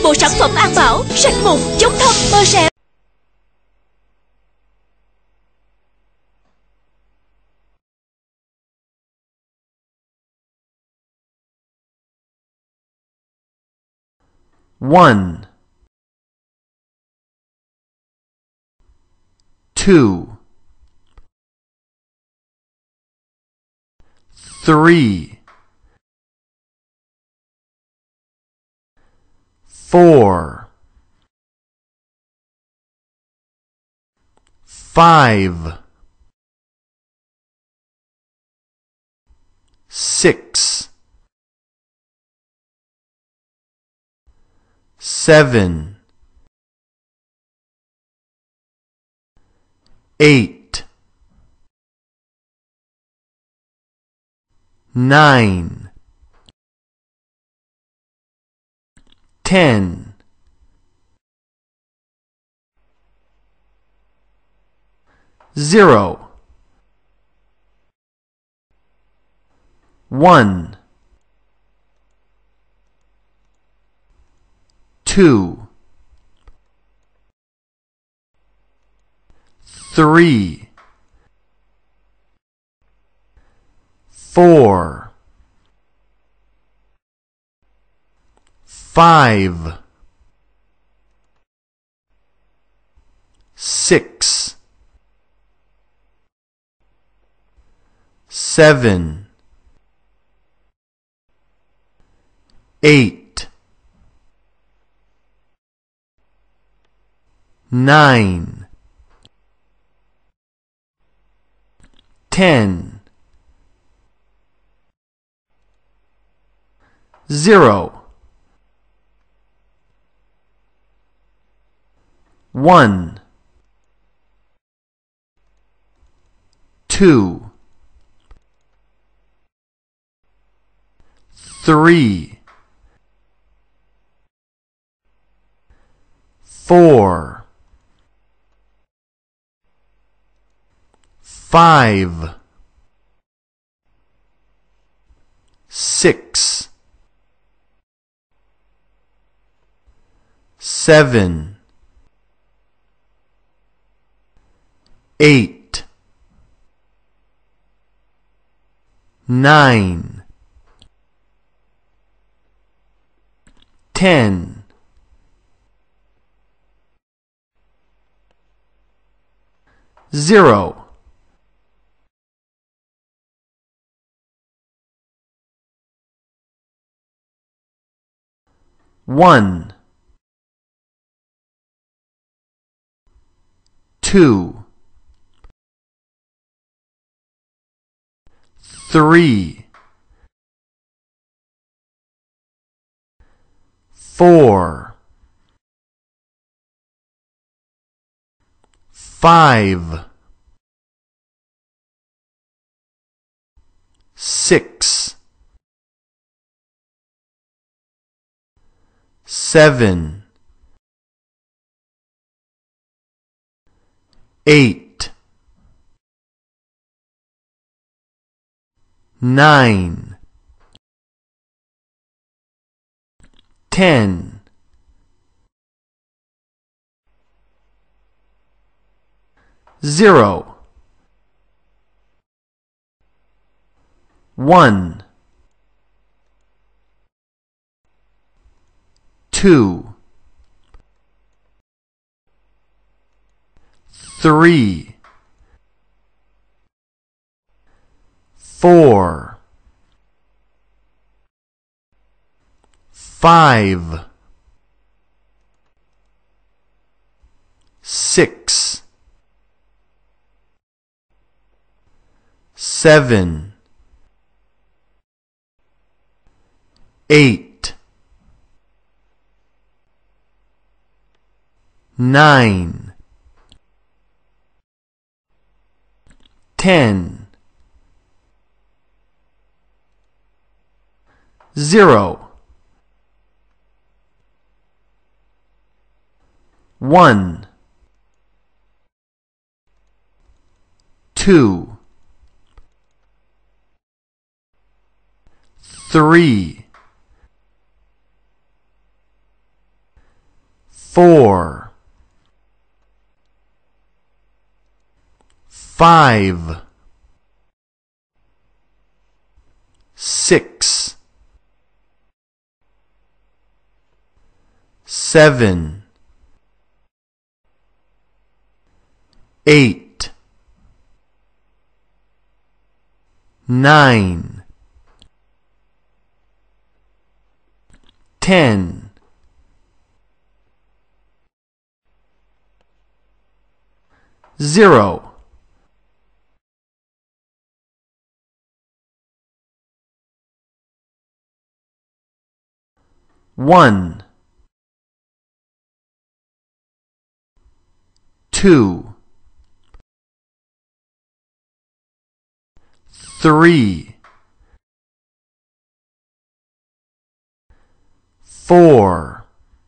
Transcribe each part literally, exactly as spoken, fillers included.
bộ sản phẩm An Bảo, sạch mụn, chống thâm, mờ sẹo. One, two, three, four, five, six, seven, eight, nine, ten, zero, one, two, three, four, five, six, seven, eight, nine, ten, zero, one, two, three, four, five, six, seven, eight, nine, ten, zero, one, two, three, four, five, six, seven, eight, nine, ten, zero, one, two, three, four, five, six, seven, eight, nine, ten, zero, one, two, three, four, five, six, seven, eight, nine, ten, zero, one, two, three, four,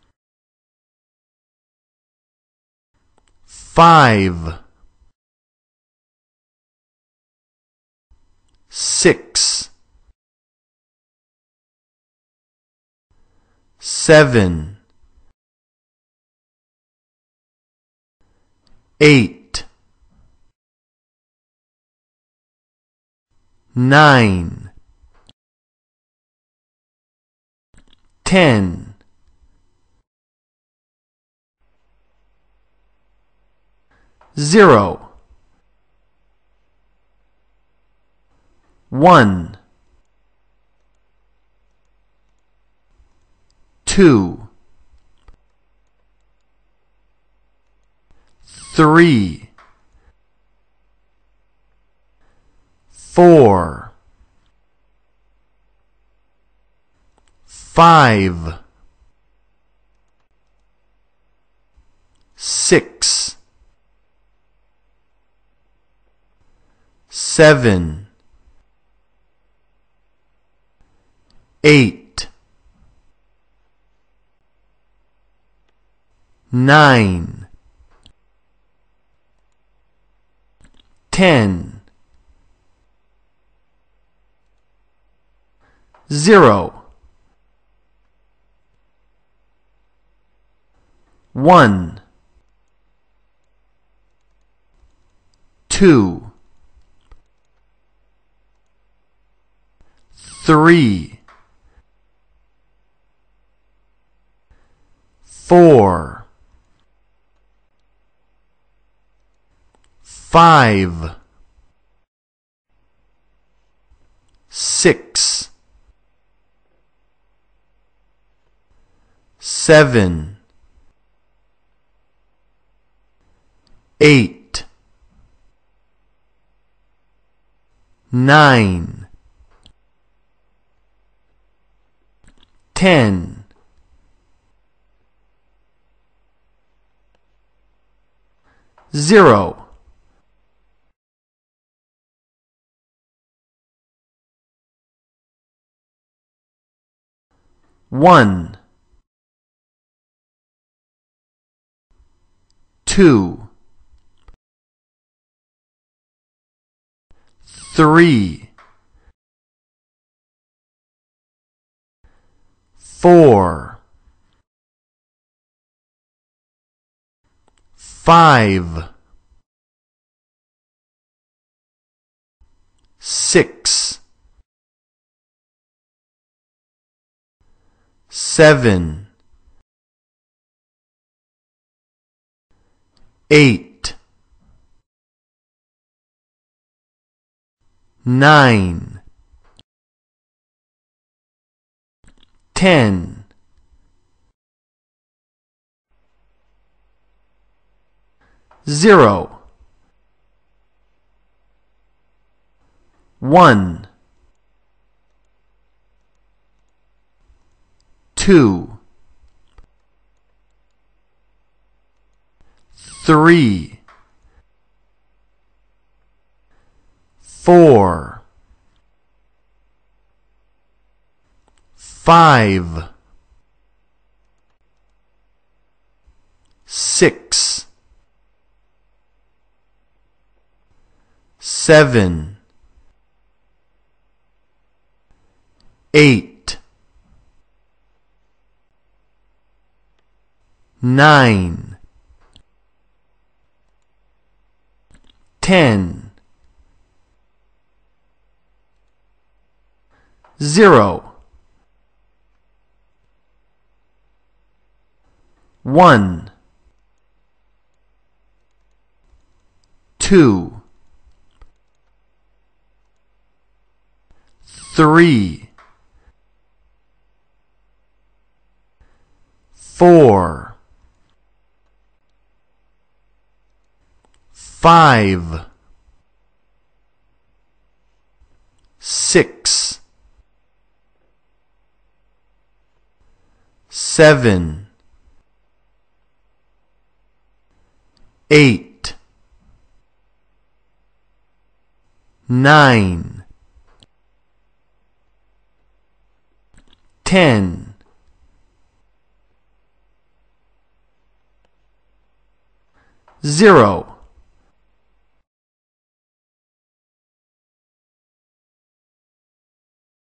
five, six, seven, eight, nine, ten, zero, one, two, three, four, five, six, seven, eight, nine, ten, zero, one, two, three, four, five, six, seven, eight, nine, ten, zero, one, two, three, four, five, six, seven, eight, nine, ten, zero, one, two, three, four, five, six, seven, eight, nine, ten, zero, one, two, three, four, five, six, seven, eight, nine, ten, zero,